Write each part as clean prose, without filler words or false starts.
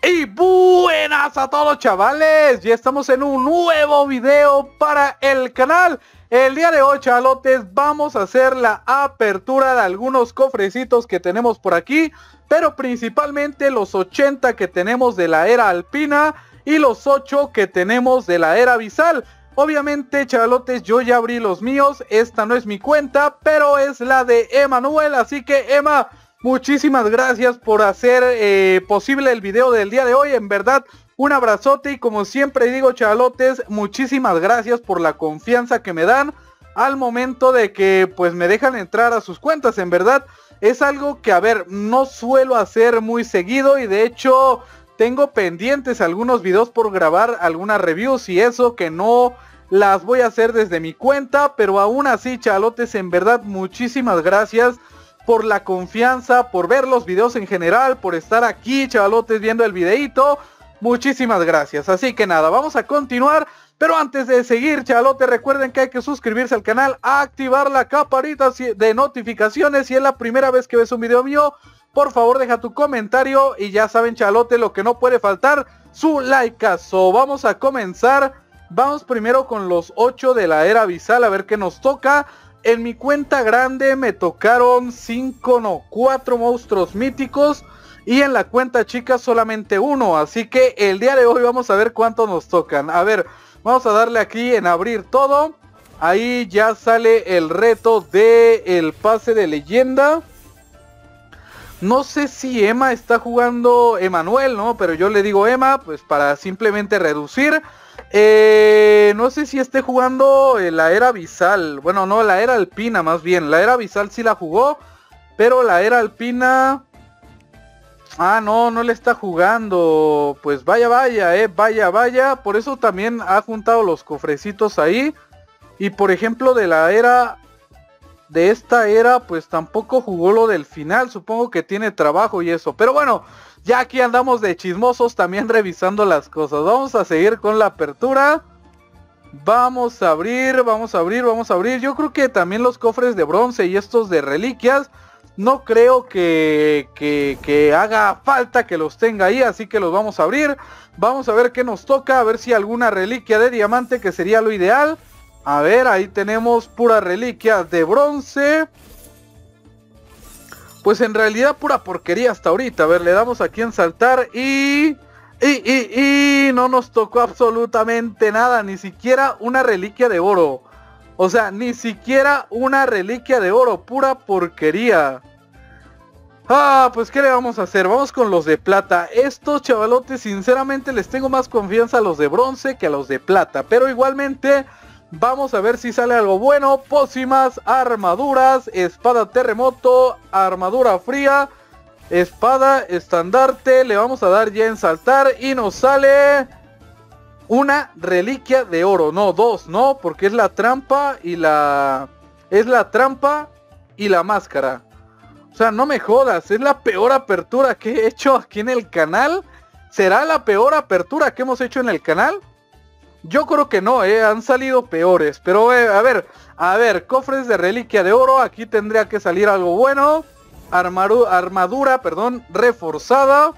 Y buenas a todos, chavales, ya estamos en un nuevo video para el canal. El día de hoy, chavalotes, vamos a hacer la apertura de algunos cofrecitos que tenemos por aquí, pero principalmente los 80 que tenemos de la era alpina y los 8 que tenemos de la era abisal. Obviamente, chavalotes, yo ya abrí los míos, esta no es mi cuenta, pero es la de Emanuel, así que Emma, muchísimas gracias por hacer posible el video del día de hoy. En verdad, un abrazote y como siempre digo, chavalotes, muchísimas gracias por la confianza que me dan al momento de que pues me dejan entrar a sus cuentas. En verdad, es algo que, a ver, no suelo hacer muy seguido y de hecho tengo pendientes algunos videos por grabar, algunas reviews y eso que no las voy a hacer desde mi cuenta, pero aún así, chavalotes, en verdad, muchísimas gracias por la confianza, por ver los videos en general, por estar aquí, chavalotes, viendo el videito. Muchísimas gracias. Así que nada, vamos a continuar. Pero antes de seguir, chavalotes, recuerden que hay que suscribirse al canal, activar la campanita de notificaciones. Si es la primera vez que ves un video mío, por favor deja tu comentario. Y ya saben, chavalotes, lo que no puede faltar, su likeazo. Vamos a comenzar. Vamos primero con los 8 de la era abisal, a ver qué nos toca. En mi cuenta grande me tocaron 4 monstruos míticos y en la cuenta chica solamente 1, así que el día de hoy vamos a ver cuántos nos tocan. A ver, vamos a darle aquí en abrir todo. Ahí ya sale el reto del pase de leyenda. No sé si Emma está jugando Emanuel, ¿no? Pero yo le digo Emma, pues para simplemente reducir. No sé si esté jugando la era abisal. Bueno, no, la era alpina más bien. La era abisal sí la jugó, pero la era alpina... Ah, no le está jugando. Pues vaya, vaya. Por eso también ha juntado los cofrecitos ahí. Y por ejemplo de la era... De esta era, pues tampoco jugó lo del final. Supongo que tiene trabajo y eso. Pero bueno, ya aquí andamos de chismosos también revisando las cosas. Vamos a seguir con la apertura. Vamos a abrir. Yo creo que también los cofres de bronce y estos de reliquias, no creo que haga falta que los tenga ahí. Así que los vamos a abrir. Vamos a ver qué nos toca. A ver si alguna reliquia de diamante, que sería lo ideal. A ver, ahí tenemos pura reliquia de bronce. Pues en realidad pura porquería hasta ahorita. A ver, le damos aquí en saltar y no nos tocó absolutamente nada. Ni siquiera una reliquia de oro. O sea, ni siquiera una reliquia de oro. Pura porquería. Ah, pues ¿qué le vamos a hacer? Vamos con los de plata. Estos chavalotes, sinceramente les tengo más confianza a los de bronce que a los de plata. Pero igualmente... vamos a ver si sale algo bueno. Pócimas, armaduras, espada terremoto, armadura fría, espada, estandarte. Le vamos a dar ya en saltar y nos sale una reliquia de oro. No, 2, ¿no? Porque es la trampa y la... es la trampa y la máscara. O sea, no me jodas, es la peor apertura que he hecho aquí en el canal. ¿Será la peor apertura que hemos hecho en el canal? Yo creo que no, han salido peores. Pero a ver, cofres de reliquia de oro. Aquí tendría que salir algo bueno. Armadura, perdón, reforzada.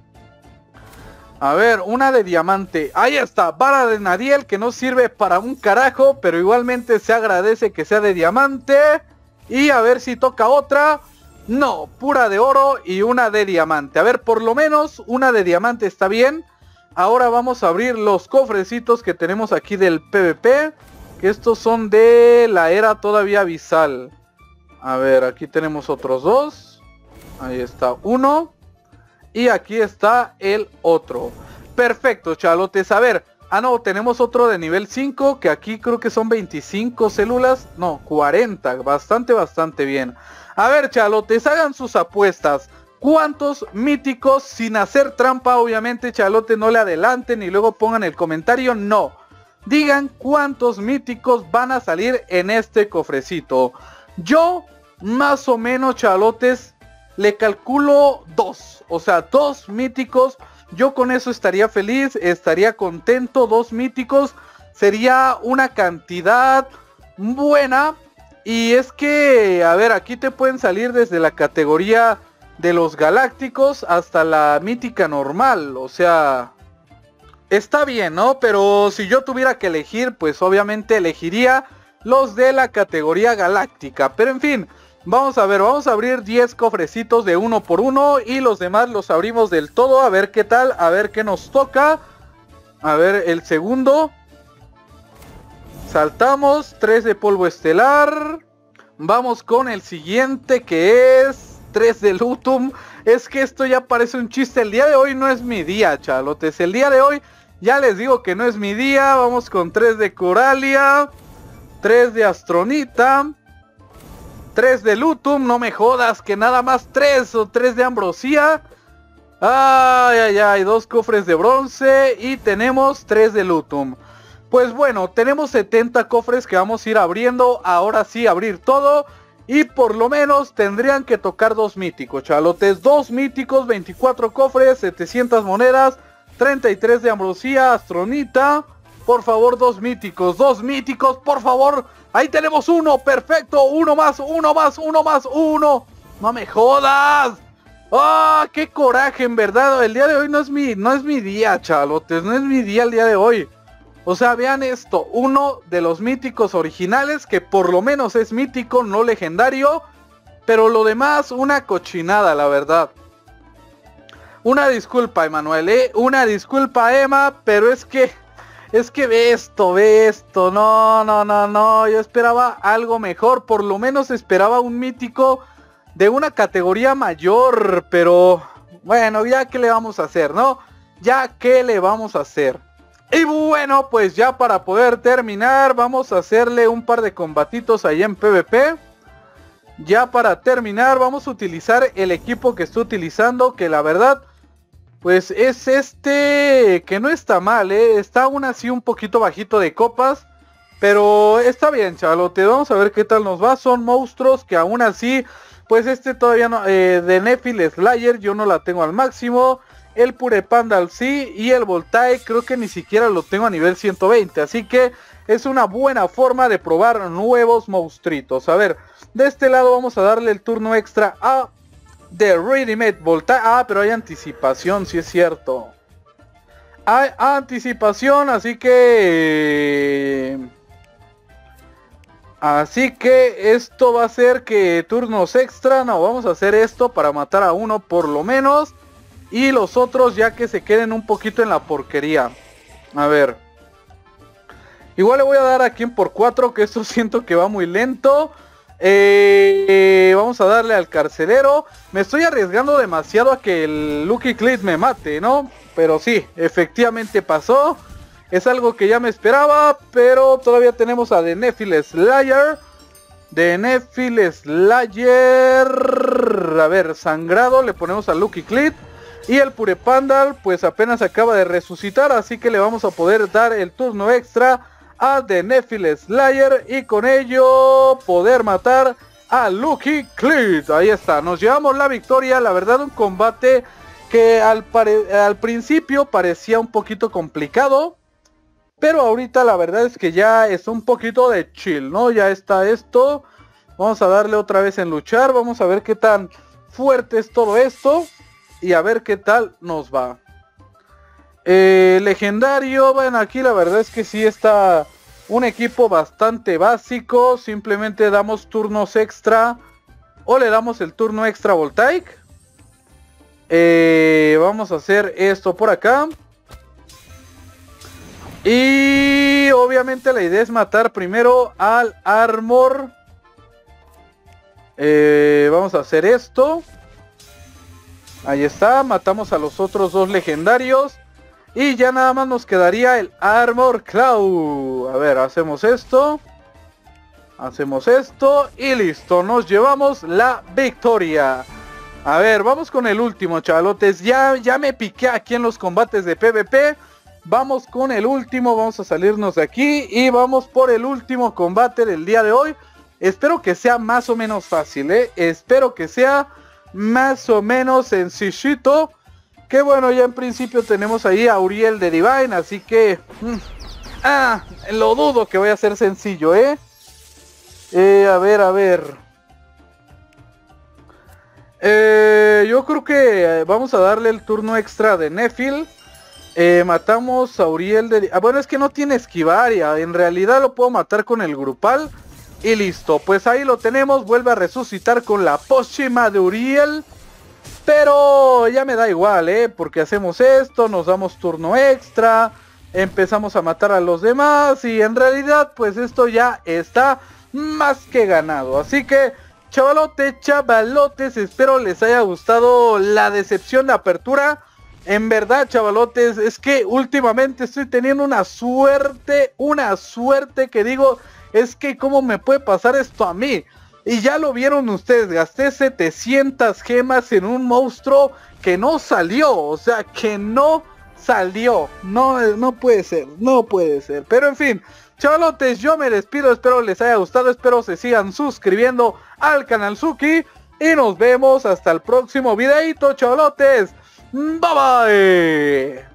A ver, una de diamante. Ahí está, vara de Nadiel, que no sirve para un carajo, pero igualmente se agradece que sea de diamante. Y a ver si toca otra. No, pura de oro y una de diamante. A ver, por lo menos una de diamante está bien. Ahora vamos a abrir los cofrecitos que tenemos aquí del PvP. Que estos son de la era todavía abisal. A ver, aquí tenemos otros 2. Ahí está uno. Y aquí está el otro. Perfecto, chalotes. A ver. Ah, no, tenemos otro de nivel 5. Que aquí creo que son 25 células. No, 40. Bastante bien. A ver, chalotes, hagan sus apuestas. ¿Cuántos míticos, sin hacer trampa, obviamente, chalote, no le adelanten y luego pongan el comentario? No. Digan cuántos míticos van a salir en este cofrecito. Yo, más o menos, chalotes, le calculo 2. O sea, 2 míticos. Yo con eso estaría feliz, estaría contento. 2 míticos sería una cantidad buena. Y es que, a ver, aquí te pueden salir desde la categoría de los galácticos hasta la mítica normal. O sea, está bien, ¿no? Pero si yo tuviera que elegir, pues obviamente elegiría los de la categoría galáctica. Pero en fin, vamos a ver, vamos a abrir 10 cofrecitos de uno por uno y los demás los abrimos del todo. A ver qué tal, a ver qué nos toca. A ver, el segundo. Saltamos, 3 de polvo estelar. Vamos con el siguiente, que es 3 de Lutum. Es que esto ya parece un chiste. El día de hoy no es mi día, chalotes. El día de hoy ya les digo que no es mi día. Vamos con 3 de Coralia, 3 de Astronita, 3 de Lutum. No me jodas que nada más 3 o 3 de Ambrosía. Ay, ay, ay, 2 cofres de bronce y tenemos 3 de Lutum. Pues bueno, tenemos 70 cofres que vamos a ir abriendo. Ahora sí, abrir todo. Y por lo menos tendrían que tocar 2 míticos, chalotes. 2 míticos, 24 cofres, 700 monedas, 33 de Ambrosía, Astronita. Por favor, 2 míticos, por favor. Ahí tenemos uno, perfecto. Uno más, uno más, uno más, uno. No me jodas. ¡Ah, qué coraje, en verdad! El día de hoy no es mi día, chalotes. No es mi día el día de hoy. O sea, vean esto, uno de los míticos originales, que por lo menos es mítico, no legendario, pero lo demás, una cochinada, la verdad. Una disculpa, Emanuel, una disculpa, Emma, pero es que ve esto, no, yo esperaba algo mejor, por lo menos esperaba un mítico de una categoría mayor, pero bueno, ya qué le vamos a hacer, ¿no? Ya qué le vamos a hacer. Y bueno, pues ya para poder terminar, vamos a hacerle un par de combatitos ahí en PvP. Ya para terminar, vamos a utilizar el equipo que estoy utilizando, que la verdad, pues es este, que no está mal, está aún así un poquito bajito de copas, pero está bien, chavalote. Vamos a ver qué tal nos va. Son monstruos que aún así, pues este todavía no, de Nephil Slayer yo no la tengo al máximo. El Purepandal sí, y el Voltaic creo que ni siquiera lo tengo a nivel 120, así que es una buena forma de probar nuevos monstruitos. A ver, de este lado vamos a darle el turno extra a The Ready Made Voltaic. Ah, pero hay anticipación, sí es cierto. Hay anticipación, así que esto va a ser que turnos extra. No, vamos a hacer esto para matar a uno por lo menos. Y los otros ya que se queden un poquito en la porquería. A ver. Igual le voy a dar aquí en por 4, que esto siento que va muy lento. Vamos a darle al carcelero. Me estoy arriesgando demasiado a que el Lucky Clit me mate, ¿no? Pero sí, efectivamente pasó. Es algo que ya me esperaba, pero todavía tenemos a The Nephil Slayer. The Nephil Slayer. A ver, sangrado, le ponemos a Lucky Clit. Y el Purepandal pues apenas acaba de resucitar, así que le vamos a poder dar el turno extra a The Nephil Slayer y con ello poder matar a Lucky Clit. Ahí está, nos llevamos la victoria. La verdad, un combate que al principio parecía un poquito complicado, pero ahorita la verdad es que ya es un poquito de chill, ¿no? Ya está esto. Vamos a darle otra vez en luchar, vamos a ver qué tan fuerte es todo esto. Y a ver qué tal nos va. Legendario, bueno, aquí la verdad es que sí está un equipo bastante básico. Simplemente damos turnos extra. O le damos el turno extra Voltaic. Vamos a hacer esto por acá. Y obviamente la idea es matar primero al Armor. Vamos a hacer esto. Ahí está, matamos a los otros 2 legendarios. Y ya nada más nos quedaría el Armor Claw. A ver, hacemos esto. Hacemos esto. Y listo, nos llevamos la victoria. A ver, vamos con el último, chavalotes. Ya me piqué aquí en los combates de PvP. Vamos con el último, vamos a salirnos de aquí. Y vamos por el último combate del día de hoy. Espero que sea más o menos fácil, espero que sea más o menos sencillito. Que bueno, ya en principio tenemos ahí a Uriel de Divine, así que lo dudo que vaya a ser sencillo, a ver. Yo creo que vamos a darle el turno extra de Nefil. Matamos a Uriel de... bueno, es que no tiene esquivar, ya. En realidad lo puedo matar con el grupal. Y listo, pues ahí lo tenemos. Vuelve a resucitar con la pócima de Uriel. Pero ya me da igual, porque hacemos esto, nos damos turno extra, empezamos a matar a los demás y en realidad pues esto ya está más que ganado. Así que chavalotes, espero les haya gustado la decepción de apertura. En verdad, chavalotes, es que últimamente estoy teniendo una suerte que digo, es que cómo me puede pasar esto a mí. Y ya lo vieron ustedes, gasté 700 gemas en un monstruo que no salió, o sea, que no salió. No puede ser, no puede ser. Pero en fin, chavalotes, yo me despido, espero les haya gustado, espero se sigan suscribiendo al canal Suki. Y nos vemos hasta el próximo videito, chavalotes. Bye bye.